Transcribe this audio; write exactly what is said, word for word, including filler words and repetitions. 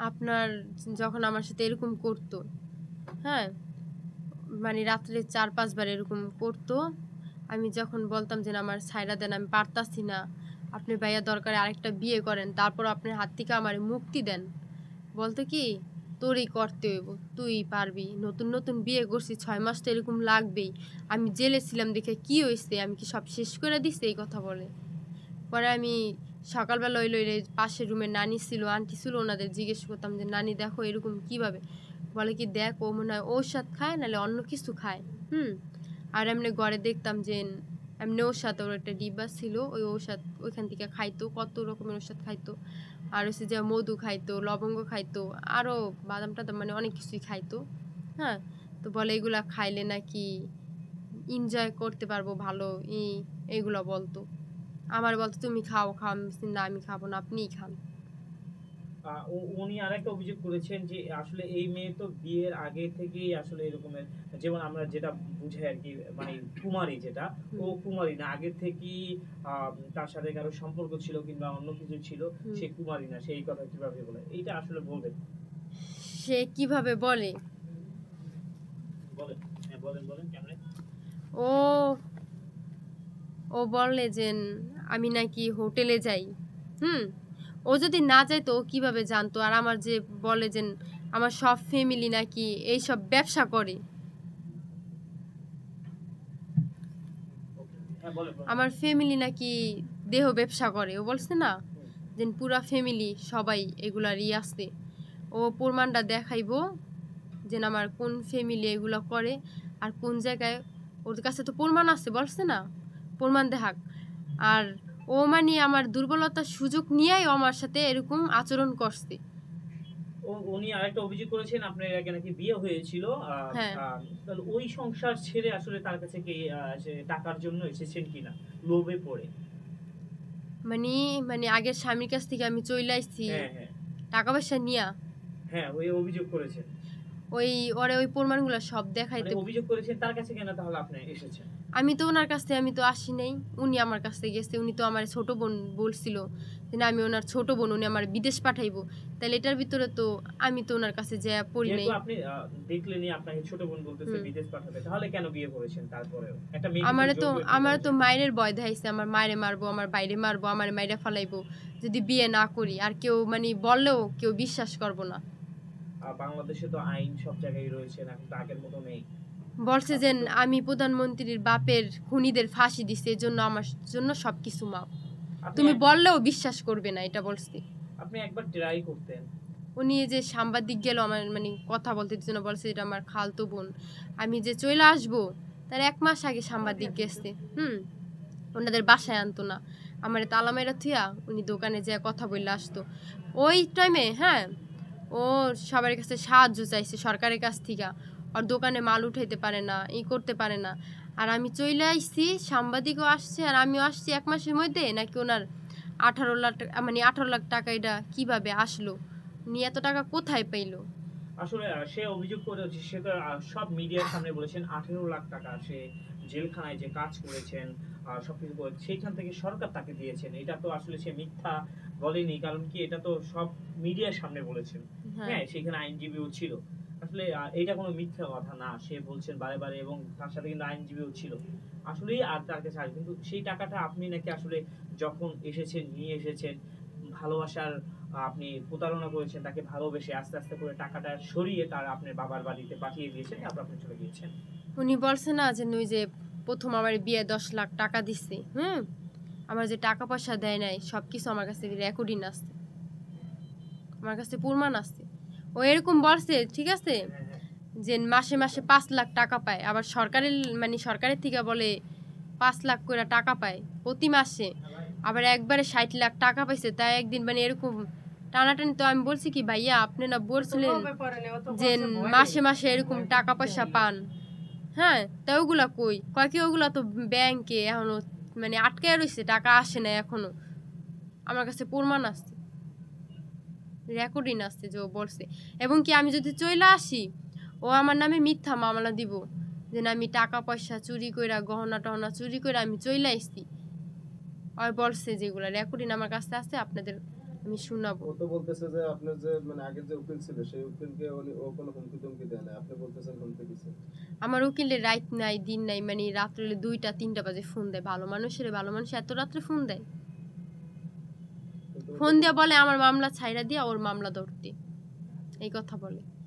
আপনার যখন আমার সাথে এরকম করতো, হ্যাঁ, মানে রাত্রে চার পাঁচবার এরকম করতো, আমি যখন বলতাম যে আমার ছাইরা দেন, আমি পারতাছি না, আপনি ভাইয়া দরকারে আরেকটা বিয়ে করেন, তারপর আপনার হাত থেকে আমার মুক্তি দেন, বলতো কি তোরই করতে হইব, তুই পারবি, নতুন নতুন বিয়ে করছি, ছয় মাস তো এরকম লাগবেই, আমি জেলে ছিলাম দেখে কি হয়েছে, আমি কি সব শেষ করে দিছি, এই কথা বলে। পরে আমি সকালবেলা ওই লইলে পাশের রুমে নানি ছিল, আন্টি ছিল, ওনাদের জিজ্ঞেস করতাম যে নানি দেখো এরকম কিভাবে, বলে কি দেখ ও মনে হয় ঔষধ খায় নাহলে অন্য কিছু খায়। হুম আর এমনি ঘরে দেখতাম যে এমনি ঔষধ, ওর একটা ডিব্বা ছিল, ওই ঔষধ ওইখান থেকে খাইতো, কত রকমের ঔষধ খাইতো, আর হচ্ছে যে মধু খাইতো, লবঙ্গ খাইতো, আরও বাদাম টাদাম, মানে অনেক কিছুই খাইতো। হ্যাঁ, তো বলে এগুলা খাইলে নাকি এনজয় করতে পারবো ভালো, এই এইগুলো বলতো। আমার বলতো তুমি খাও খাও, আমি বলছি, না আমি খাবো না, আপনিই খান। আহ, উ- উনি আরেকটা অভিযোগ করেছেন যে আসলে এই মেয়ে তো বিয়ের আগে থেকেই আসলে এরকমের, যেমন আমরা যেটা বুঝাই আর কি, মানে কুমারী যেটা, ও হুম কুমারী না, আগে থেকেই আহ, তার সাথে কারো সম্পর্ক ছিল কিংবা অন্য কিছু ছিল, হুম সে কুমারী না, সেই কথা কিভাবে বলে, এইটা আসলে বলবেন? সে কিভাবে বলে? বলেন, হ্যাঁ বলেন বলেন কেমনে। ও ও বলে যে আমি নাকি হোটেলে যাই। হুম ও যদি না যাইতো ও কিভাবে জানতো? আর আমার যে বলে যে আমার সব ফ্যামিলি নাকি এইসব ব্যবসা করে, ওকে, হ্যাঁ বলেন বলেন। আমার ফ্যামিলি নাকি দেহ ব্যবসা করে, ও বলছে না হুম। যে পুরা ফ্যামিলি সবাই এগুলারই আছে। ও প্রমাণটা দেখাইবো যে আমার কোন ফ্যামিলি এগুলো করে আর কোন জায়গায়, ওর কাছে তো প্রমাণ আছে, বলছে না প্রমাণ দেখাক। আর ও মানে আমার দুর্বলতার সুযোগ নিয়েই ও আমার সাথে এরকম আচরণ করছে। ও উনি আরেকটা অভিযোগ করেছেন আপনার এর আগে নাকি বিয়ে হয়েছিল, আহ, হ্যাঁ, আহ, তাহলে ওই সংসার ছেড়ে আসলে তার কাছে কি আহ, সে টাকার জন্য এসেছেন কিনা, লোভে পড়ে? মানে মানে আগের স্বামীর কাছ থেকে আমি চলে আসছি হ্যাঁ হ্যাঁ টাকা পয়সা নিয়া, হ্যাঁ, ওই অভিযোগ করেছেন। ওই ওরে ওই প্রমাণগুলো সব মানে দেখাইতে। অভিযোগ করেছেন তার কাছে কেন তাহলে আপনি এসেছেন? আমি তো ওনার কাছ থেকে আমি তো আসি নাই, উনি আমার কাছ থেকে গেছে, উনি তো আমার ছোট বোন বলছিল যে না আমি ওনার ছোট বোন, উনি আমার বিদেশ পাঠাইবো, তাহলে এটার ভিতরে তো আমি তো ওনার কাছে যা পড়ি যেহেতু নাই। আপনি আহ, দেখলেনই আপনাকে ছোট বোন বলতেছে হুম বিদেশ পাঠাবে, তাহলে কেন বিয়ে করেছেন? তারপরেও একটা মেয়েকে তো আমারে তো জোর করে বিয়ে আমারে করা তো যায় না। মায়ের ভয় দেখাইছে, আমার মায়েরে মারবো, আমার বাইরে মারবো, আমার মাইরে ফালাইবো যদি বিয়ে না করি, আর কেউ মানে বললেও কেউ বিশ্বাস করবো না। আর বাংলাদেশে তো আইন সব জায়গায় রয়েছে না, এখন তো আগের মতো নেই। বলছে যে আপনি তো আমি প্রধানমন্ত্রীর বাপের খুনিদের ফাঁসি দিছে, এই জন্য আমার জন্য সবকিছু মাপ, আপনি তুমি এক, বললেও বিশ্বাস করবে না, এটা বলছি। আপনি একবার ট্রাই করতেন। উনি এই যে সাংবাদিক গেল আমার মানে কথা বলতে জন্য, বলছে এটা আমার খালতো বোন, আমি যে চলে আসবো তার এক মাস আগে সাংবাদিক গেছে। হুম ওনাদের বাসায় আনতো না, আমার তালা মেরা থুয়া উনি দোকানে যে কথা বললে আসতো ওই টাইমে। হ্যাঁ, ও সবার কাছে সাহায্য চাইছে সরকারের কাছ থেকে, আর দোকানে মাল উঠাইতে পারে না, ই করতে পারে না, আর আমি চলে আসছি, সাংবাদিকও আসছে আর আমিও আসছি এক মাসের মধ্যে, নাকি ওনার আঠারো লাখ টাকা, মানে আঠারো লাখ টাকা এটা কিভাবে আসলো, উনি এত টাকা কোথায় পাইলো? আসলে আহ, সে অভিযোগ করেছে, সে তো আহ, সব মিডিয়ার সামনে বলেছেন আঠেরো লাখ টাকা সে জেলখানায় যে কাজ করেছেন, আহ, সবকিছু করে সেইখান থেকে সরকার তাকে দিয়েছেন, এটা তো আসলে সে মিথ্যা বলেনি, কারণ কি এটা তো সব মিডিয়ার সামনে বলেছেন। হ্যাঁ, হ্যাঁ, সেখানে আইনজীবীও ছিল। আসলে আহ, এটা কোনো মিথ্যা কথা না, সে বলছেন বারে বারে, এবং তার সাথে কিন্তু আইনজীবীও ছিল আসলেই, আর তার কাছে আসবে, কিন্তু সেই টাকাটা আপনি নাকি আসলে যখন এসেছেন নিয়ে এসেছেন ভালোবাসার, আপনি প্রতারণা করেছেন, তাকে ভালোবেসে আস্তে আস্তে করে টাকাটা সরিয়ে তার আপনার বাবার বাড়িতে পাঠিয়ে দিয়েছেন, তারপর আপনি চলে গিয়েছেন। উনি বলছে না যে ওই যে প্রথম আমার বিয়ে দশ লাখ টাকা দিচ্ছে, হুম আমার যে টাকা পয়সা দেয় নাই সব কিছু আমার কাছে রেকর্ডিং আছে, আমার কাছে প্রমাণ আছে। ও এরকম বলছে, ঠিক আছে, হ্যাঁ হ্যাঁ। যে মাসে মাসে পাঁচ লাখ টাকা পায়, আবার সরকারের মানে সরকারের থেকে বলে পাঁচ লাখ করে টাকা পায় প্রতি মাসে, আবার একবারে ষাট লাখ টাকা পাইছে তাই একদিন, মানে এরকম টানাটানি। তো আমি বলছি কি ভাইয়া আপনি না বলছিলেন যে মাসে মাসে এরকম টাকা পয়সা পান, হ্যাঁ তা ওগুলা কই, কয় কি ওগুলা তো ব্যাংকে এখনো মানে আটকে রয়েছে, টাকা আসে না এখনো, আমার কাছে প্রমাণ আছে, রেকর্ডিং আছে যে ও বলছে। এবং কি আমি যদি চলে আসি ও আমার নামে মিথ্যা মামলা দিব যে না আমি টাকা পয়সা চুরি কইরা গহনা টহনা চুরি কইরা আমি চলে আসছি, আর বলছে যেগুলা রেকর্ডিং আমার কাছে আছে, আপনাদের আমি শোনাবো। ও তো বলতেছে যে আপনার যে মানে আগের যে উকিল ছিল সেই উকিলকে উনি ও কোনো হুমকি টুমকি দেয় না, আপনি বলতেছেন হুমকি দিছে। আমার উকিলের রাইত নাই দিন নাই, মানে রাত্রে দুইটা তিনটা বাজে ফোন দেয়। ভালো মানুষের ভালো মানুষ এত রাত্রে ফোন দেয়? কিন্তু ও তো ফোন দিয়া বলে আমার মামলা ছাইড়া দিয়া ওর মামলা ধরতে, এই কথা বলে।